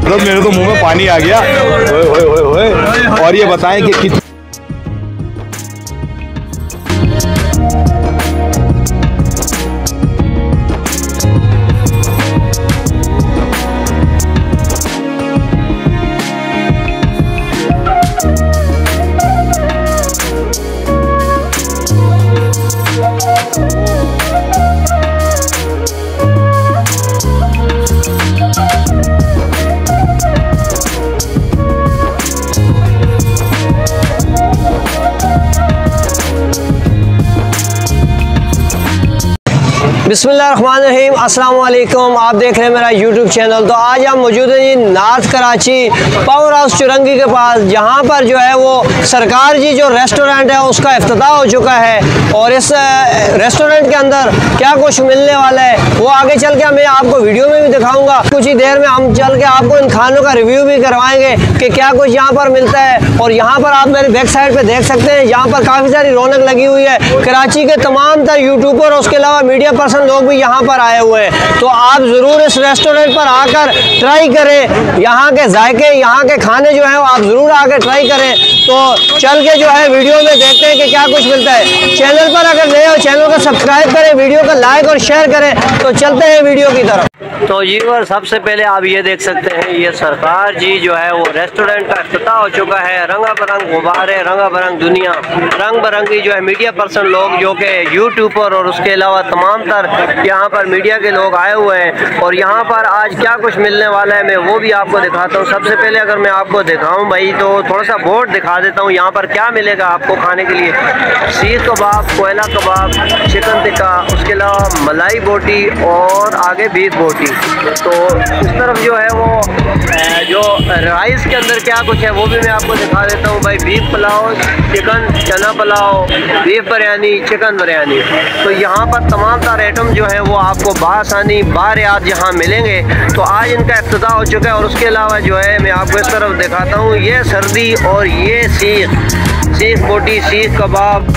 ज़बरदस्त, मेरे तो मुंह में पानी आ गया। ओए ओए ओए ओए। और ये बताएं कि कितनी बिस्मिल्लाहिर्रहमानिर्रहीम, अस्सलाम वालेकुम। आप देख रहे हैं मेरा यूट्यूब चैनल। तो आज हम मौजूद हैं जी north Karachi power house Chowrangi के पास, जहां पर जो है वो सरकार जी जो रेस्टोरेंट है उसका इफ्तिताह हो चुका है। और इस रेस्टोरेंट के अंदर क्या कुछ मिलने वाला है वो आगे चल के मैं आपको वीडियो में भी दिखाऊंगा। कुछ ही देर में हम चल के आपको इन खानों का रिव्यू भी करवाएंगे कि क्या कुछ यहाँ पर मिलता है। और यहाँ पर आप मेरे बैक साइड पर देख सकते हैं, यहाँ पर काफ़ी सारी रौनक लगी हुई है। कराची के तमाम तर यूट्यूबर, उसके अलावा मीडिया पर्सन लोग भी यहाँ पर आए हुए हैं। तो आप ज़रूर इस रेस्टोरेंट पर आकर ट्राई करें। यहाँ के जायके, यहाँ के खाने जो हैं वो आप ज़रूर आकर ट्राई करें। तो चल के जो है वीडियो में देखते हैं कि क्या कुछ मिलता है। चैनल पर अगर नए हो चैनल को सब्सक्राइब करें, वीडियो को लाइक और शेयर करें। तो चलते हैं वीडियो की तरफ। तो जी और सबसे पहले आप ये देख सकते हैं, ये सरकार जी जो है वो रेस्टोरेंट का इफ्तिताह हो चुका है। रंगा बरंग गुब्बारे, रंगा बरंग दुनिया, रंग बिरंगी जो है मीडिया पर्सन लोग जो कि यूट्यूबर और उसके अलावा तमाम तर यहाँ पर मीडिया के लोग आए हुए हैं। और यहाँ पर आज क्या कुछ मिलने वाला है मैं वो भी आपको दिखाता हूँ। सबसे पहले अगर मैं आपको दिखाऊँ भाई तो थोड़ा सा बोर्ड दिखा देता हूँ यहाँ पर क्या मिलेगा आपको खाने के लिए। सीख कबाब, कोयला कबाब, चिकन टिक्का, उसके अलावा मलाई बोटी और आगे बीफ बोटी। तो इस तरफ जो है वो जो राइस के अंदर क्या कुछ है वो भी मैं आपको दिखा देता हूँ भाई। बीफ पुलाव, चिकन चना पुलाव, बीफ बिरयानी, चिकन बिरयानी। तो यहाँ पर तमाम सारे आइटम जो है वो आपको बासानी बारियात यहाँ मिलेंगे। तो आज इनका इफ्तिताह हो चुका है। और उसके अलावा जो है मैं आपको इस तरफ दिखाता हूँ, ये सर्दी और ये सीख बोटी, सीख कबाब।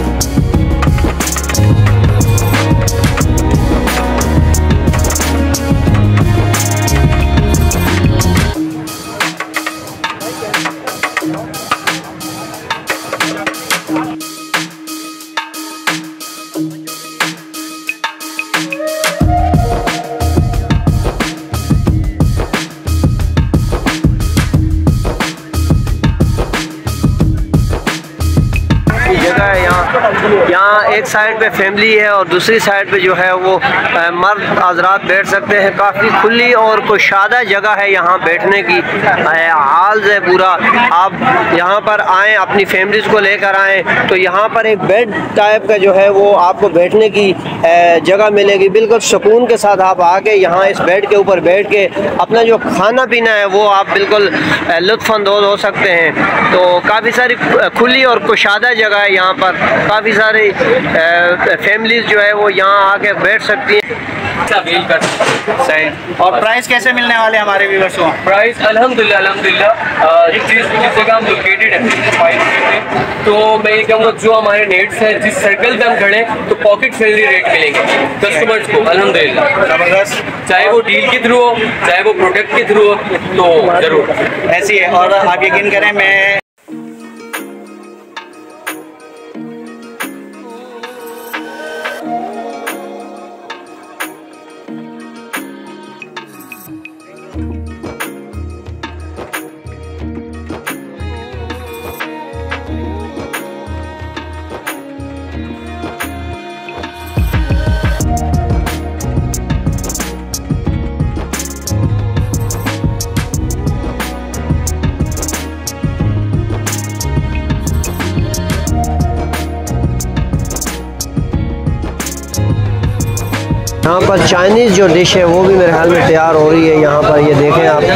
यहाँ एक साइड पे फैमिली है और दूसरी साइड पे जो है वो मर्द हजरात बैठ सकते हैं। काफ़ी खुली और कुशादा जगह है यहाँ बैठने की। हाल है पूरा। आप यहाँ पर आएँ, अपनी फैमिलीज़ को लेकर आएँ तो यहाँ पर एक बेड टाइप का जो है वो आपको बैठने की जगह मिलेगी। बिल्कुल सुकून के साथ आप आके यहाँ इस बेड के ऊपर बैठ के अपना जो खाना पीना है वो आप बिल्कुल लुत्फ़अंदोज़ हो सकते हैं। तो काफ़ी सारी खुली और कुशादा जगह है यहाँ पर। काफ़ी सारी फैमिलीज जो है वो यहाँ आके बैठ सकती हैं। सही। और प्राइस कैसे मिलने वाले हमारे व्यूअर्स को? प्राइस अल्हम्दुलिल्लाह जिस जगह हम लोकेटेड है तो मैं ये कहूँगा जो हमारे नेट्स हैं, जिस सर्कल पे हम खड़े तो पॉकेट फ्रेंडली रेट मिलेंगे कस्टमर्स को अल्हम्दुलिल्लाह। ज़बरदस्त। चाहे वो डील के थ्रू हो, चाहे वो प्रोडक्ट के थ्रू हो, तो ज़रूर ऐसी है। और आप यकीन करें, मैं यहाँ पर चाइनीज़ जो डिश है वो भी मेरे ख्याल में तैयार हो रही है। यहाँ पर ये देखें आप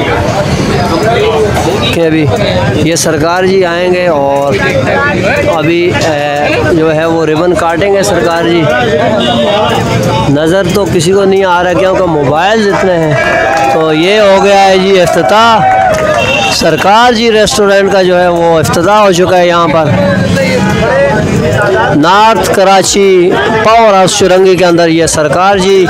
कि अभी ये सरकार जी आएंगे और अभी जो है वो रिबन काटेंगे सरकार जी। नज़र तो किसी को नहीं आ रहा क्योंकि मोबाइल इतने हैं। तो ये हो गया है जी इफ्तिताह। सरकार जी रेस्टोरेंट का जो है वो इफ्तिताह हो चुका है यहाँ पर। North Karachi power house Chowrangi के अंदर ये सरकार जी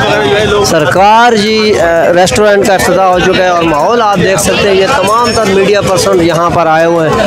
रेस्टोरेंट का इफ्तिताह हो चुका है और माहौल आप देख सकते हैं। ये तमाम तर मीडिया पर्सन यहाँ पर आए हुए हैं।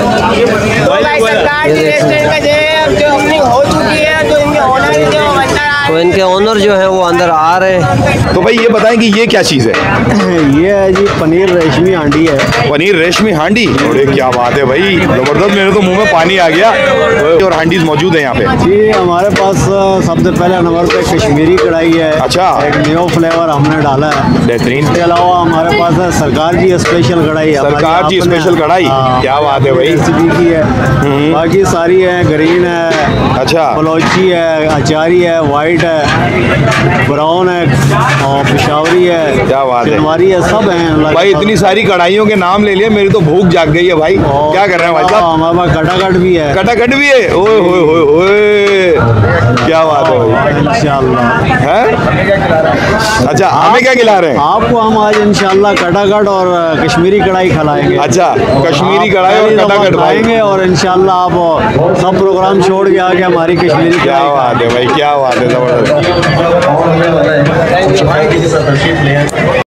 तो इनके ओनर जो है वो अंदर आ रहे हैं। तो भाई ये बताएं कि ये क्या चीज़ है? ये है जी पनीर रेशमी हांडी है। पनीर रेशमी हांडी, अरे क्या बात है भाई, जबरदस्त, मेरे तो मुंह में पानी आ गया। और हांडीज मौजूद है यहाँ पे जी। हमारे पास सबसे पहले नंबर पे कश्मीरी कढ़ाई है। अच्छा। एक न्यू फ्लेवर हमने डाला है। बेहतरीन। इसके अलावा हमारे पास है सरकार जी स्पेशल कढ़ाई है। सरकार जी स्पेशल कढ़ाई, क्या बात है भाई, रेसिपी की है। बाकी सारी है, ग्रीन है, अच्छा, बलोची है, अचारी है, वाइट है, ब्राउन है और पिशावरी है, क्या बात है, चिनवारी है, सब हैं भाई। इतनी सारी कढ़ाइयों के नाम ले लिए, मेरी तो भूख जाग गई है भाई। क्या कर रहे हैं भाई साहब? हमारे पास कटाकट भी है। कटाकट भी है, ओए होए होए होए, क्या बात है भाई, इंशाल्लाह हैं? अच्छा, हमें क्या खिला रहे हैं? आपको हम आज इंशाल्लाह कटाकट और कश्मीरी कढ़ाई खिलाएंगे। अच्छा, कश्मीरी कढ़ाई और कटाकट खाएंगे और इंशाल्लाह आप सब प्रोग्राम छोड़ के आके हमारी कश्मीरी क्या बात है भाई, क्या बात है, जबरदस्त।